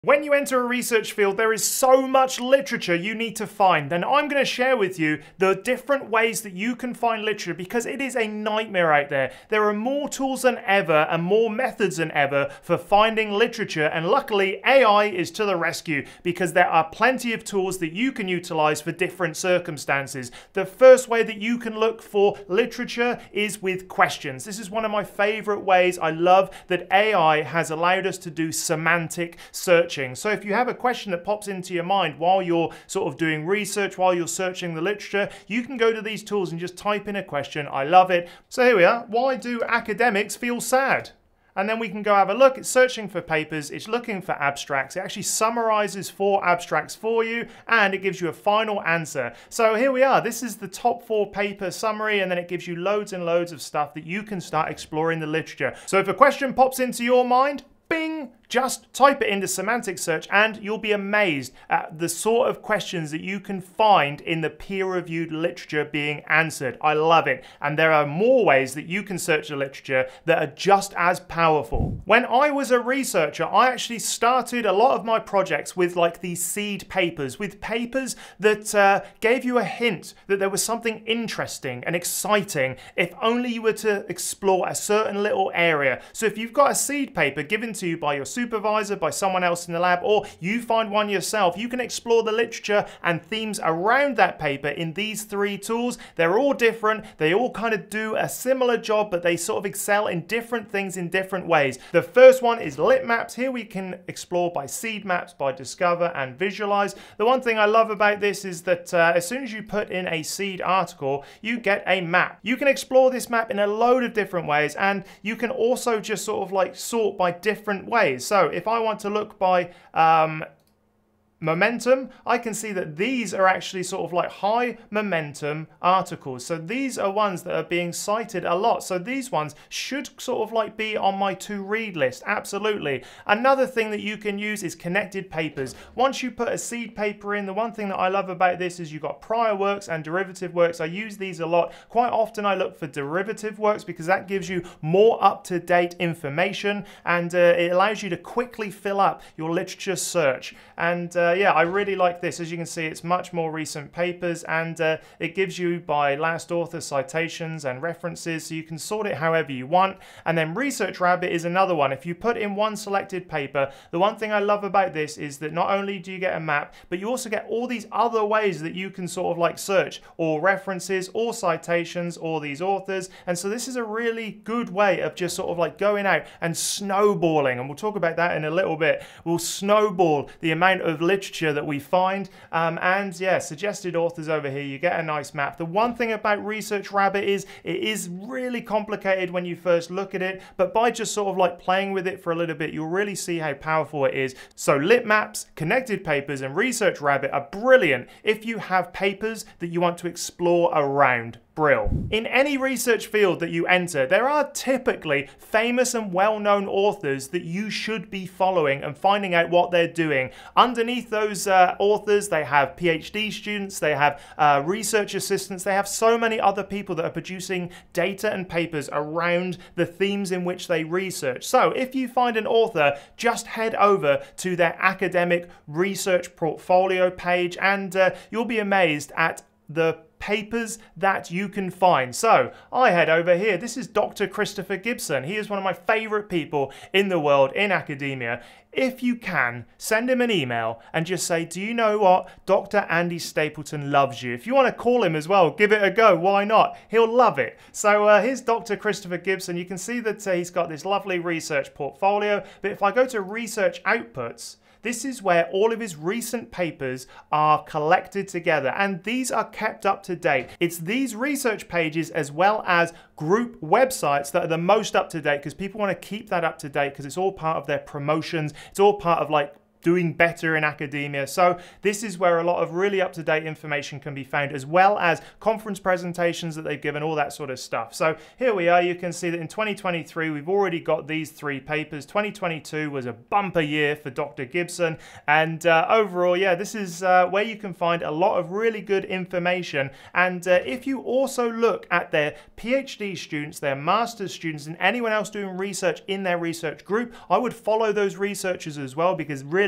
When you enter a research field, there is so much literature you need to find. And I'm going to share with you the different ways that you can find literature because it is a nightmare out there. There are more tools than ever and more methods than ever for finding literature. And luckily, AI is to the rescue because there are plenty of tools that you can utilize for different circumstances. The first way that you can look for literature is with questions. This is one of my favorite ways. I love that AI has allowed us to do semantic search. So if you have a question that pops into your mind while you're sort of doing research, while you're searching the literature, you can go to these tools and just type in a question. I love it. So here we are. Why do academics feel sad? And then we can go have a look. It's searching for papers. It's looking for abstracts. It actually summarizes 4 abstracts for you and it gives you a final answer. So here we are. This is the top 4 paper summary and then it gives you loads and loads of stuff that you can start exploring the literature. So if a question pops into your mind, bing, just type it into Semantic Search and you'll be amazed at the sort of questions that you can find in the peer-reviewed literature being answered. I love it. And there are more ways that you can search the literature that are just as powerful. When I was a researcher, I actually started a lot of my projects with like these seed papers, with papers that gave you a hint that there was something interesting and exciting if only you were to explore a certain little area. So if you've got a seed paper given to you by your supervisor, by someone else in the lab, or you find one yourself, you can explore the literature and themes around that paper in these 3 tools. They're all different. They all kind of do a similar job, but they sort of excel in different things in different ways. The first one is Litmaps. Here we can explore by seed maps, by discover and visualize. The one thing I love about this is that as soon as you put in a seed article, you get a map. You can explore this map in a load of different ways, and you can also just sort of like sort by different ways. So if I want to look by momentum, I can see that these are actually sort of like high momentum articles. So these are ones that are being cited a lot. So these ones should sort of like be on my to read list. Absolutely. Another thing that you can use is connected papers. Once you put a seed paper in, the one thing that I love about this is you've got prior works and derivative works. I use these a lot. Quite often I look for derivative works because that gives you more up-to-date information and it allows you to quickly fill up your literature search. And yeah, I really like this. As you can see, it's much more recent papers and it gives you by last author citations and references, so you can sort it however you want. And then Research Rabbit is another one. If you put in one selected paper, the one thing I love about this is that not only do you get a map, but you also get all these other ways that you can sort of like search, or references, or citations, or these authors. And so this is a really good way of just sort of like going out and snowballing, and we'll talk about that in a little bit. We'll snowball the amount of literature that we find, and yeah, suggested authors over here, you get a nice map. The one thing about Research Rabbit is it is really complicated when you first look at it, but by just sort of like playing with it for a little bit, you'll really see how powerful it is. So Litmaps, connected papers, and Research Rabbit are brilliant if you have papers that you want to explore around. Brill. In any research field that you enter, there are typically famous and well-known authors that you should be following and finding out what they're doing. Underneath those authors, they have PhD students, they have research assistants, they have so many other people that are producing data and papers around the themes in which they research. So if you find an author, just head over to their academic research portfolio page and you'll be amazed at the papers that you can find. So I head over here. This is Dr. Christopher Gibson. He is one of my favorite people in the world in academia. If you can, send him an email and just say, do you know what? Dr. Andy Stapleton loves you. If you want to call him as well, give it a go. Why not? He'll love it. So here's Dr. Christopher Gibson. You can see that he's got this lovely research portfolio. But if I go to research outputs, this is where all of his recent papers are collected together, and these are kept up to date. It's these research pages as well as group websites that are the most up to date because people want to keep that up to date because it's all part of their promotions. It's all part of like doing better in academia. So this is where a lot of really up-to-date information can be found, as well as conference presentations that they've given, all that sort of stuff. So here we are. You can see that in 2023, we've already got these 3 papers. 2022 was a bumper year for Dr. Gibson. And overall, yeah, this is where you can find a lot of really good information. And if you also look at their PhD students, their master's students, and anyone else doing research in their research group, I would follow those researchers as well, because really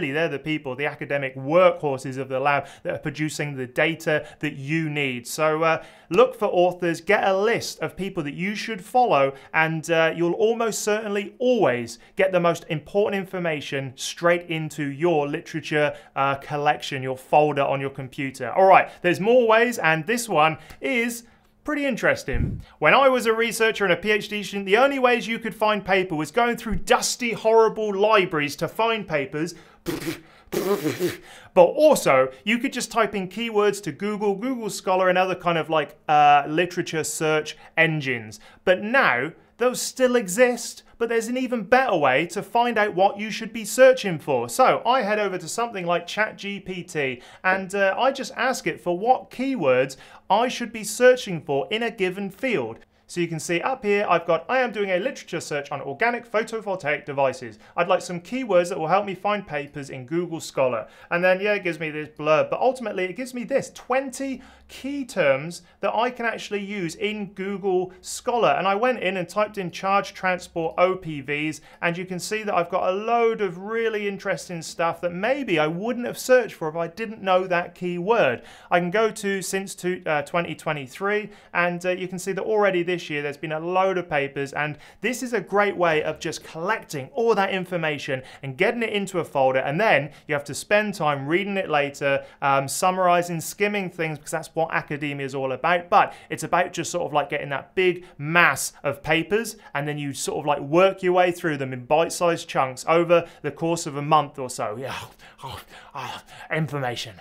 really, they're the people, the academic workhorses of the lab that are producing the data that you need. So look for authors, get a list of people that you should follow, and you'll almost certainly always get the most important information straight into your literature collection, your folder on your computer. All right, there's more ways, and this one is pretty interesting. When I was a researcher and a PhD student, the only ways you could find paper was going through dusty, horrible libraries to find papers. But also, you could just type in keywords to Google Scholar, and other kind of like literature search engines. But now, those still exist, but there's an even better way to find out what you should be searching for. So I head over to something like ChatGPT, and I just ask it for what keywords I should be searching for in a given field. So you can see up here, I am doing a literature search on organic photovoltaic devices. I'd like some keywords that will help me find papers in Google Scholar. And then, yeah, it gives me this blurb, but ultimately it gives me this 20 key terms that I can actually use in Google Scholar. And I went in and typed in charge transport OPVs, and you can see that I've got a load of really interesting stuff that maybe I wouldn't have searched for if I didn't know that keyword. I can go to since 2023, and you can see that already this year there's been a load of papers, and this is a great way of just collecting all that information and getting it into a folder, and then you have to spend time reading it later, summarizing, skimming things, because that's what academia is all about. But it's about just sort of like getting that big mass of papers, and then you sort of like work your way through them in bite-sized chunks over the course of a month or so. Information,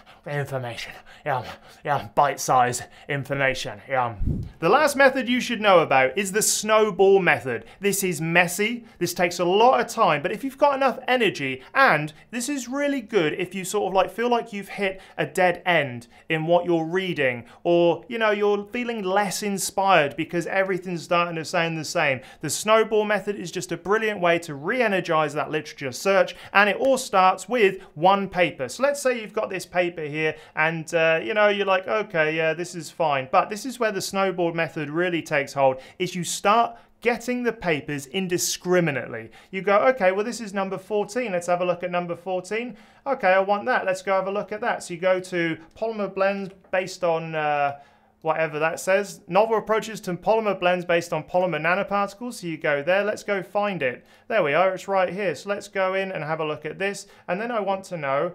bite-sized information. The last method you should know about is the Snowball Method. This is messy, this takes a lot of time, but if you've got enough energy, and this is really good if you sort of like feel like you've hit a dead end in what you're reading, or you know, you're feeling less inspired because everything's starting to sound the same. The Snowball Method is just a brilliant way to re-energize that literature search, and it all starts with one paper. So let's say you've got this paper here, and you know, you're like, okay, yeah, this is fine, but this is where the Snowball Method really takes hold, is you start getting the papers indiscriminately. You go, okay, well, this is number 14. Let's have a look at number 14. Okay, I want that. Let's go have a look at that. So you go to polymer blends based on whatever that says. Novel approaches to polymer blends based on polymer nanoparticles. So you go there. Let's go find it. There we are. It's right here. So let's go in and have a look at this. And then I want to know,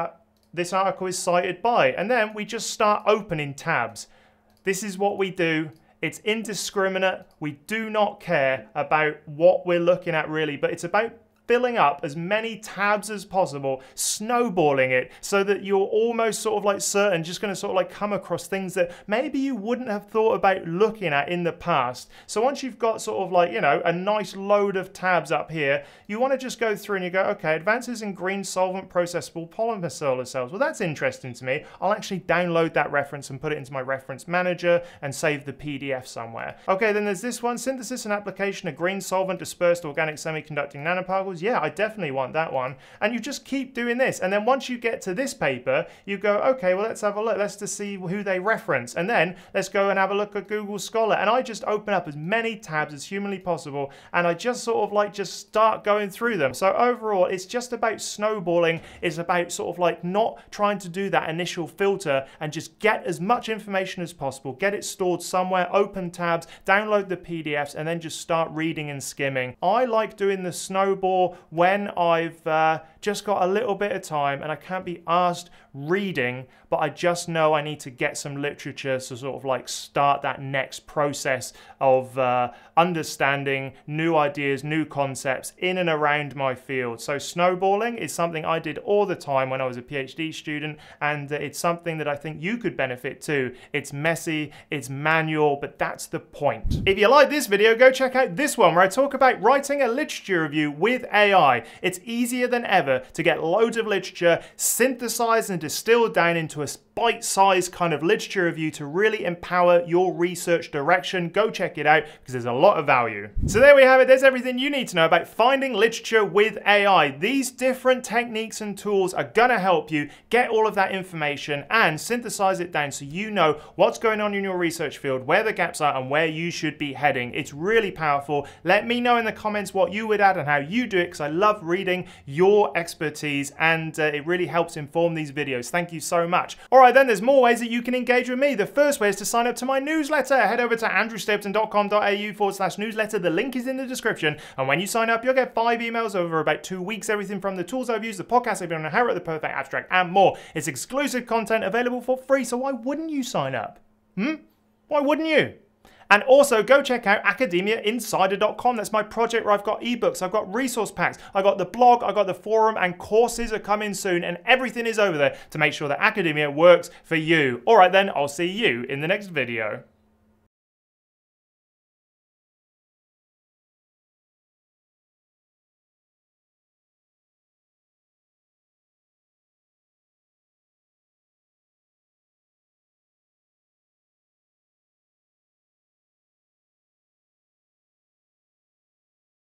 this article is cited by. And then we just start opening tabs. This is what we do. It's indiscriminate. We do not care about what we're looking at really, but it's about filling up as many tabs as possible, snowballing it so that you're almost sort of like certain, just going to sort of like come across things that maybe you wouldn't have thought about looking at in the past. So once you've got sort of like, you know, a nice load of tabs up here, you want to just go through and you go, okay, advances in green solvent processable polymer solar cells. Well, that's interesting to me. I'll actually download that reference and put it into my reference manager and save the PDF somewhere. Okay, then there's this one, synthesis and application of green solvent dispersed organic semiconducting nanoparticles. Yeah, I definitely want that one. And you just keep doing this. And then once you get to this paper, you go, okay, well, let's have a look. Let's just see who they reference. And then let's go and have a look at Google Scholar. And I just open up as many tabs as humanly possible. And I just sort of like just start going through them. So overall, it's just about snowballing. It's about sort of like not trying to do that initial filter and just get as much information as possible. Get it stored somewhere, open tabs, download the PDFs, and then just start reading and skimming. I like doing the snowball when I've just got a little bit of time and I can't be asked reading, but I just know I need to get some literature to sort of like start that next process of understanding new ideas, new concepts in and around my field. So snowballing is something I did all the time when I was a PhD student, and it's something that I think you could benefit too. It's messy, it's manual, but that's the point. If you like this video, go check out this one where I talk about writing a literature review with AI. It's easier than ever to get loads of literature synthesized and distilled down into a bite-sized kind of literature review to really empower your research direction. Go check it out because there's a lot of value. So there we have it. There's everything you need to know about finding literature with AI. These different techniques and tools are going to help you get all of that information and synthesize it down so you know what's going on in your research field, where the gaps are, and where you should be heading. It's really powerful. Let me know in the comments what you would add and how you do it, because I love reading your expertise and it really helps inform these videos. Thank you so much. All right, then there's more ways that you can engage with me. The first way is to sign up to my newsletter. Head over to andrewstapleton.com.au/newsletter. The link is in the description. And when you sign up, you'll get 5 emails over about 2 weeks. Everything from the tools I've used, the podcast I've been on, how to write the perfect abstract, and more. It's exclusive content available for free, so why wouldn't you sign up? Why wouldn't you? And also go check out academiainsider.com. That's my project where I've got ebooks, I've got resource packs, I've got the blog, I've got the forum, and courses are coming soon, and everything is over there to make sure that academia works for you. All right then, I'll see you in the next video.